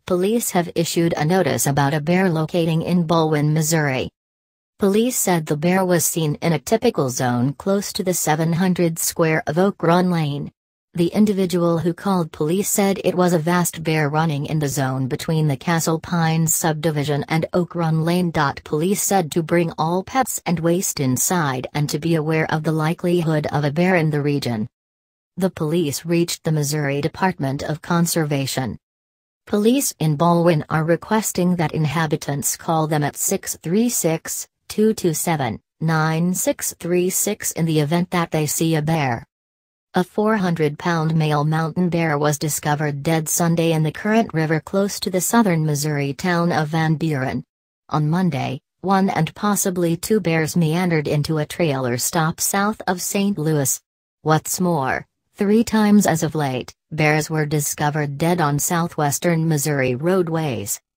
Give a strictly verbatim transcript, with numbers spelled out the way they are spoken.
Police have issued a notice about a bear locating in Ballwin, Missouri. Police said the bear was seen in a typical zone close to the seven hundred square of Oak Run Lane. The individual who called police said it was a vast bear running in the zone between the Castle Pines subdivision and Oak Run Lane. Police said to bring all pets and waste inside and to be aware of the likelihood of a bear in the region. The police reached the Missouri Department of Conservation. Police in Ballwin are requesting that inhabitants call them at six three six, two two seven, nine six three six in the event that they see a bear. A four hundred pound male mountain bear was discovered dead Sunday in the Current River close to the southern Missouri town of Van Buren. On Monday, one and possibly two bears meandered into a trailer stop south of Saint Louis. What's more, three times as of late, bears were discovered dead on southwestern Missouri roadways.